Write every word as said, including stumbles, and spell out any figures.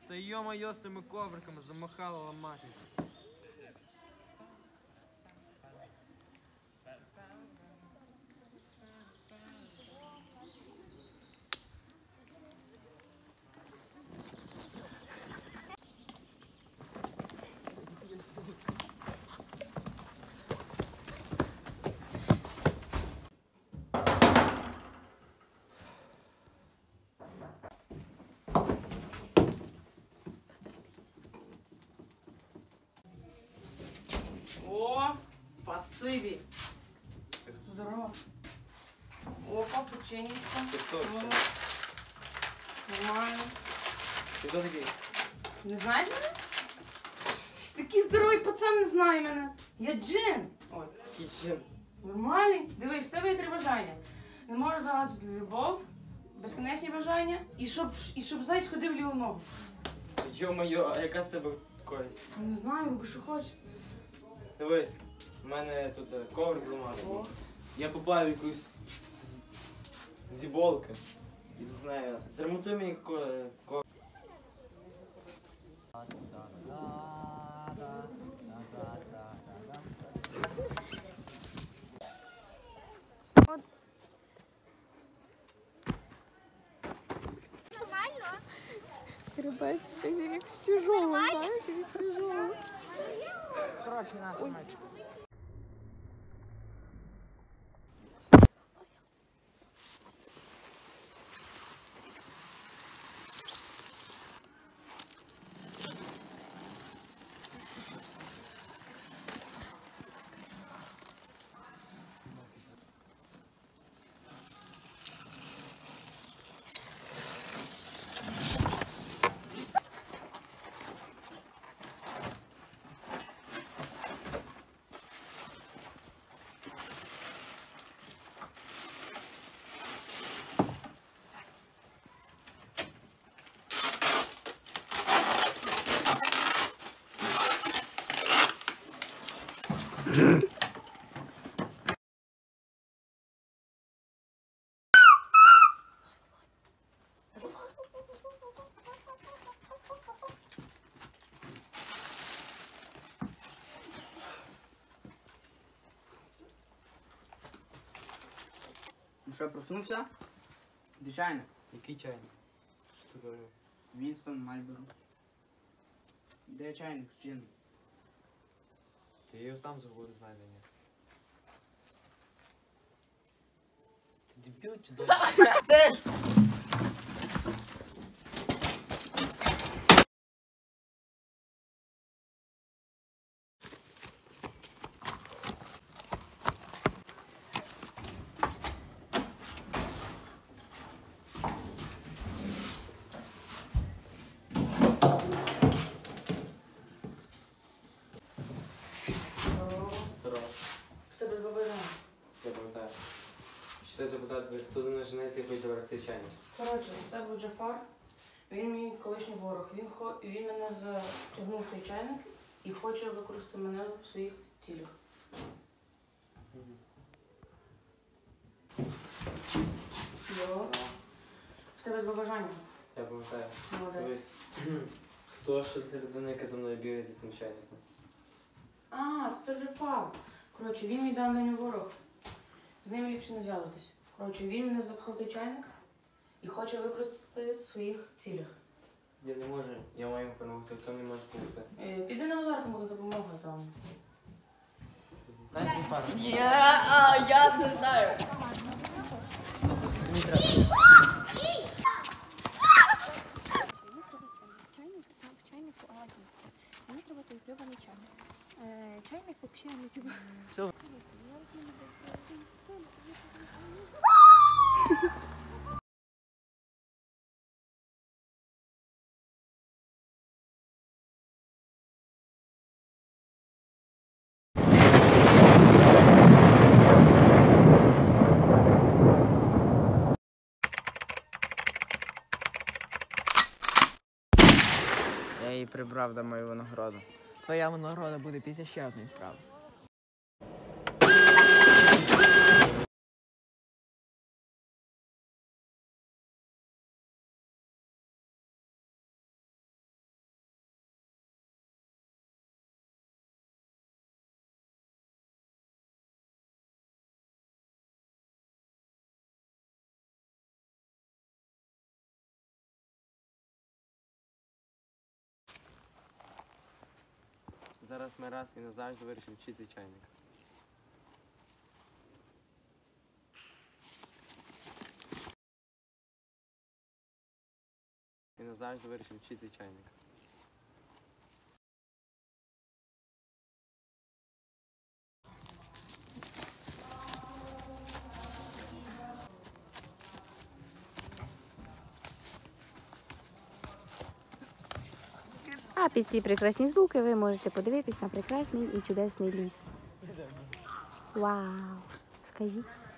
Та йо-моє, з тими ковриками замахало ламати. О, спасибі. Здорово. Опа, печенечко. Ти хто це? Нормально. Ти хто такий? Не знаєш мене? Такий здоровий пацан не знає мене. Я Джин. Ой, Кічен. нормальний. Дивись, в тебе є три бажання. Не можеш загадати любов, безконечні бажання і щоб, і щоб зайць ходив ліву ногу. Йо-моє, а яка з тебе користь? Не знаю, роби що хочеш. Дивись, в мене тут е, коврик зламався. О. Я попав в якусь з- зіболку. І не знаю, зремонтуй мені ко- коврик. Ребят, это як з чужого, знаєш, як з чужого. Коротше, на, тримай. Ну що, проснувся? Де чайник? Який чайник? Що ти говорив? Вінстон Мальборо. Де чайник з джином? Ти його сам забув знайдення. Ти дебіл чи дочка? Здорово. В тебе два бажання. Я пам'ятаю. Ще запитати, хто за мною женеться і хоче забрати цей чайник. Коротше, це був Джафар. Він мій колишній ворог. Він, хо... він мене затягнув в цей чайник і хоче використати мене в своїх цілях. Йо. В тебе два бажання. Я пам'ятаю. Молодець. Дивись. Хто ж це людина, яка за мною бігає за цим чайником? А, це той Джафар. Коротше, він мій давній ворог. З ним ліпше не зв'язуватись. Коротше, він мене запхав в той чайник і хоче використати в своїх цілях. Я не можу, я маю йому допомогти, хто не може допомогти. Е, Піди на базар, там буде допомога там. Знаєш, Джафар? Я, а, я не знаю. Мені треба чайник. Чайник, там в чайнику Аладдінський. Мені треба той пльований чайник. Е, чайник взагалі не типу. Все. Я її прибрав до моєї винограду. Твоя винограда буде після ще одної справи. зараз ми раз і назавжди вирішимо, чий це чайник. І назавжди вирішимо, чий це чайник. А під ці прекрасні звуки ви можете подивитись на прекрасний і чудесний ліс. Вау! Скажіть.